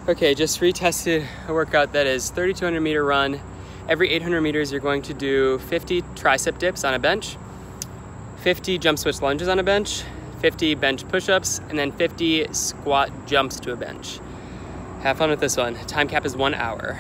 Okay, just retested a workout that is 3,200 meter run. Every 800 meters, you're going to do 50 tricep dips on a bench, 50 jump switch lunges on a bench, 50 bench push-ups, and then 50 squat jumps to a bench. Have fun with this one. Time cap is 1 hour.